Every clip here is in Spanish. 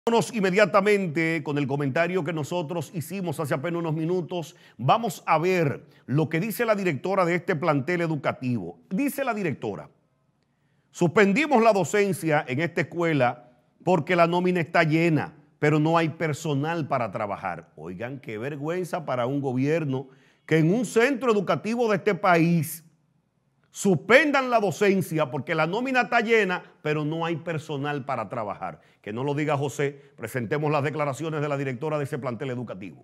Vámonos inmediatamente con el comentario que nosotros hicimos hace apenas unos minutos. Vamos a ver lo que dice la directora de este plantel educativo. Dice la directora: suspendimos la docencia en esta escuela porque la nómina está llena, pero no hay personal para trabajar. Oigan, qué vergüenza para un gobierno que en un centro educativo de este país suspendan la docencia porque la nómina está llena, pero no hay personal para trabajar. Que no lo diga José, presentemos las declaraciones de la directora de ese plantel educativo.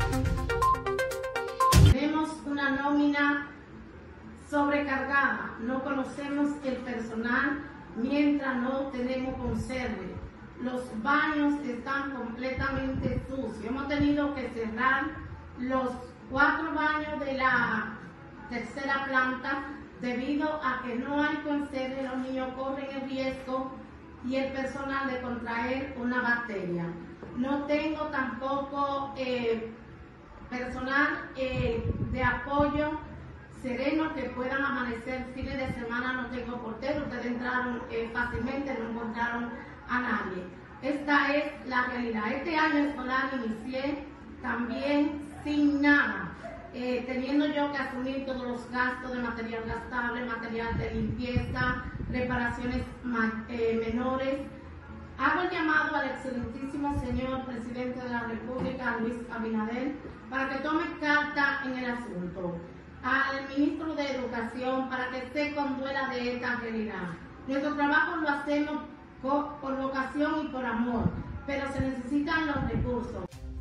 Tenemos una nómina sobrecargada, no conocemos el personal mientras no tenemos conserje. Los baños están completamente sucios. Hemos tenido que cerrar los 4 baños de la tercera planta debido a que no hay conserje. Los niños corren el riesgo y el personal de contraer una bacteria. No tengo tampoco personal de apoyo sereno que puedan amanecer fines de semana. No tengo portero, ustedes entraron fácilmente, no encontraron a nadie. Esta es la realidad. Este año escolar inicié también sin nada, teniendo yo que asumir todos los gastos de material gastable, material de limpieza, reparaciones menores. Hago el llamado al excelentísimo señor presidente de la República, Luis Abinader, para que tome carta en el asunto. Al ministro de Educación, para que se conduela de esta realidad. Nuestro trabajo lo hacemos por vocación y por amor, pero se necesitan los recursos.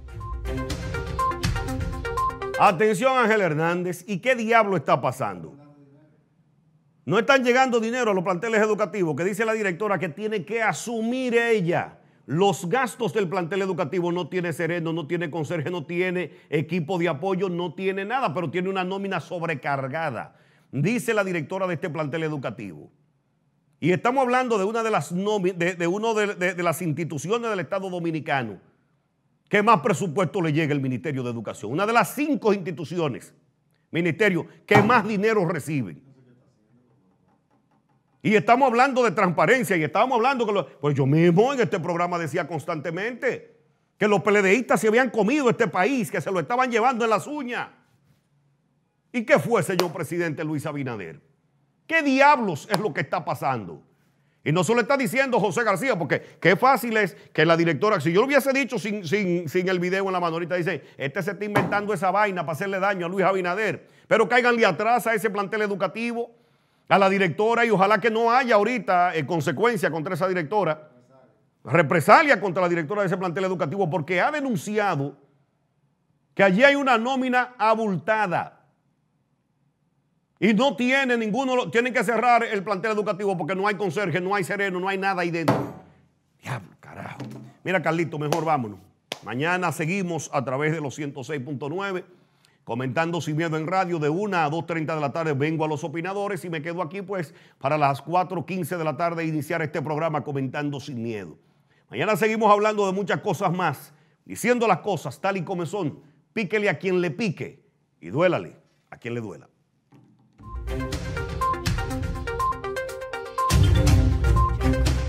Atención, Ángel Hernández, ¿y qué diablo está pasando? No están llegando dinero a los planteles educativos, que dice la directora que tiene que asumir ella los gastos del plantel educativo. No tiene sereno, no tiene conserje, no tiene equipo de apoyo, no tiene nada, pero tiene una nómina sobrecargada, dice la directora de este plantel educativo. Y estamos hablando de una de las de las instituciones del Estado Dominicano que más presupuesto le llega el Ministerio de Educación. Una de las 5 instituciones, ministerio, que más dinero reciben. Y estamos hablando de transparencia y estamos hablando que pues yo mismo en este programa decía constantemente que los PLDistas se habían comido este país, que se lo estaban llevando en las uñas. ¿Y qué fue, señor presidente Luis Abinader? ¿Qué diablos es lo que está pasando? Y no se lo está diciendo José García, porque qué fácil es que la directora, si yo lo hubiese dicho sin el video en la mano, ahorita dice, este se está inventando esa vaina para hacerle daño a Luis Abinader. Pero cáiganle atrás a ese plantel educativo, a la directora, y ojalá que no haya ahorita consecuencia contra esa directora, represalia contra la directora de ese plantel educativo, porque ha denunciado que allí hay una nómina abultada. Y no tiene ninguno, tienen que cerrar el plantel educativo porque no hay conserje, no hay sereno, no hay nada ahí dentro. Diablo, carajo. Mira, Carlito, mejor vámonos. Mañana seguimos a través de los 106.9, comentando Sin Miedo en Radio, de 1 a 2:30 de la tarde. Vengo a Los Opinadores y me quedo aquí pues para las 4:15 de la tarde iniciar este programa Comentando Sin Miedo. Mañana seguimos hablando de muchas cosas más, diciendo las cosas tal y como son. Píquele a quien le pique y duélale a quien le duela.